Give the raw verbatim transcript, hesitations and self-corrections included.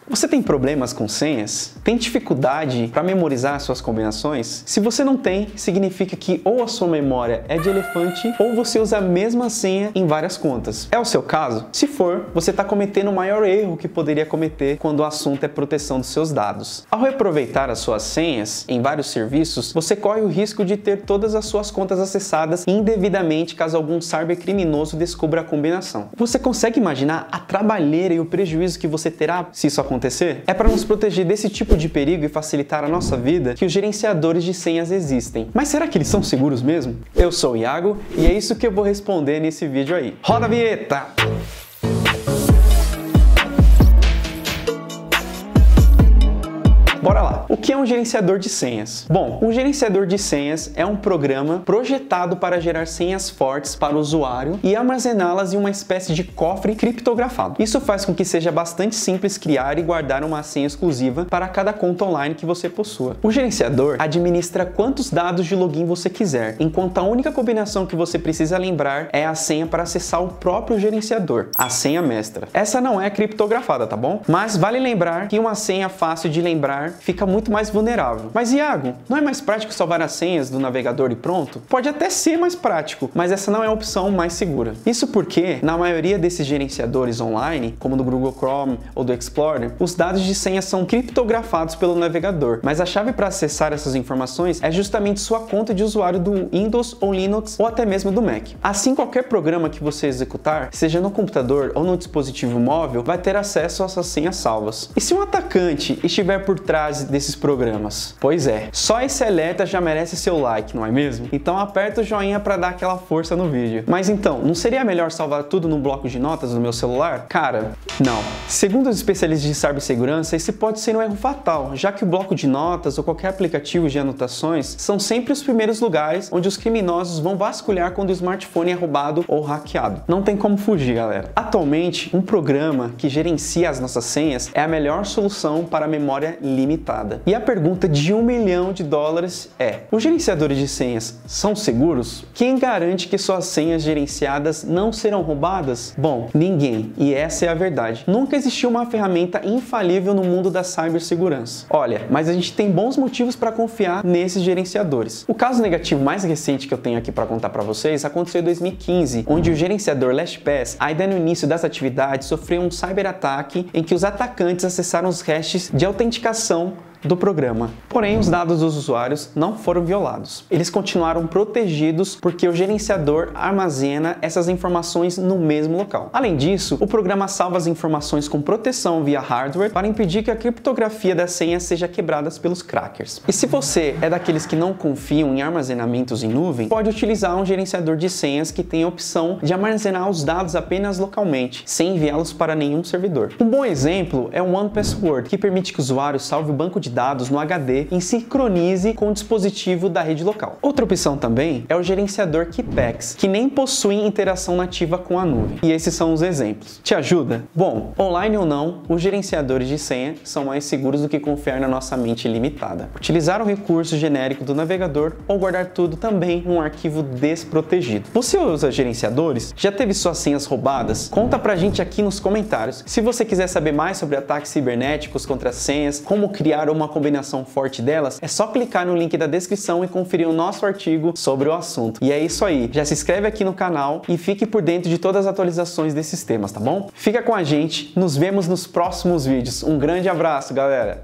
Você tem problemas com senhas? Tem dificuldade para memorizar suas combinações? Se você não tem, significa que ou a sua memória é de elefante ou você usa a mesma senha em várias contas. É o seu caso? Se for, você está cometendo o maior erro que poderia cometer quando o assunto é proteção dos seus dados. Ao reaproveitar as suas senhas em vários serviços, você corre o risco de ter todas as suas contas acessadas indevidamente caso algum cybercriminoso descubra a combinação. Você consegue imaginar a trabalheira e o prejuízo que você terá se isso acontecer? É para nos proteger desse tipo de perigo e facilitar a nossa vida que os gerenciadores de senhas existem. Mas será que eles são seguros mesmo? Eu sou o Iago e é isso que eu vou responder nesse vídeo aí. Roda a vinheta! Bora lá! O que é um gerenciador de senhas? Bom, um gerenciador de senhas é um programa projetado para gerar senhas fortes para o usuário e armazená-las em uma espécie de cofre criptografado. Isso faz com que seja bastante simples criar e guardar uma senha exclusiva para cada conta online que você possua. O gerenciador administra quantos dados de login você quiser, enquanto a única combinação que você precisa lembrar é a senha para acessar o próprio gerenciador, a senha mestra. Essa não é criptografada, tá bom? Mas vale lembrar que uma senha fácil de lembrar fica muito mais vulnerável. Mas Iago, não é mais prático salvar as senhas do navegador e pronto? Pode até ser mais prático, mas essa não é a opção mais segura. Isso porque, na maioria desses gerenciadores online, como do Google Chrome ou do Explorer, os dados de senha são criptografados pelo navegador, mas a chave para acessar essas informações é justamente sua conta de usuário do Windows ou Linux ou até mesmo do Mac. Assim, qualquer programa que você executar, seja no computador ou no dispositivo móvel, vai ter acesso a essas senhas salvas. E se um atacante estiver por trás desses programas? Pois é, só esse alerta já merece seu like, não é mesmo? Então aperta o joinha para dar aquela força no vídeo. Mas então, não seria melhor salvar tudo no bloco de notas do meu celular? Cara, não. Segundo os especialistas de cibersegurança, esse pode ser um erro fatal, já que o bloco de notas ou qualquer aplicativo de anotações são sempre os primeiros lugares onde os criminosos vão vasculhar quando o smartphone é roubado ou hackeado. Não tem como fugir, galera. Atualmente, um programa que gerencia as nossas senhas é a melhor solução para a memória limitada. E a pergunta de um milhão de dólares é: os gerenciadores de senhas são seguros? Quem garante que suas senhas gerenciadas não serão roubadas? Bom, ninguém. E essa é a verdade. Nunca existiu uma ferramenta infalível no mundo da cibersegurança. Olha, mas a gente tem bons motivos para confiar nesses gerenciadores. O caso negativo mais recente que eu tenho aqui para contar para vocês aconteceu em dois mil e quinze, onde o gerenciador LastPass, ainda no início das atividades, sofreu um cyberataque em que os atacantes acessaram os hashes de autenticação do programa. Porém, os dados dos usuários não foram violados. Eles continuaram protegidos porque o gerenciador armazena essas informações no mesmo local. Além disso, o programa salva as informações com proteção via hardware para impedir que a criptografia das senhas seja quebrada pelos crackers. E se você é daqueles que não confiam em armazenamentos em nuvem, pode utilizar um gerenciador de senhas que tem a opção de armazenar os dados apenas localmente, sem enviá-los para nenhum servidor. Um bom exemplo é o OnePassword, que permite que o usuário salve o banco de dados no H D e sincronize com o dispositivo da rede local. Outra opção também é o gerenciador Keepax, que nem possui interação nativa com a nuvem. E esses são os exemplos. Te ajuda? Bom, online ou não, os gerenciadores de senha são mais seguros do que confiar na nossa mente limitada. Utilizar o recurso genérico do navegador ou guardar tudo também em um arquivo desprotegido. Você usa gerenciadores? Já teve suas senhas roubadas? Conta pra gente aqui nos comentários. Se você quiser saber mais sobre ataques cibernéticos contra senhas, como criar uma combinação forte delas, é só clicar no link da descrição e conferir o nosso artigo sobre o assunto. E é isso aí, já se inscreve aqui no canal e fique por dentro de todas as atualizações desses temas, tá bom? Fica com a gente, nos vemos nos próximos vídeos. Um grande abraço, galera!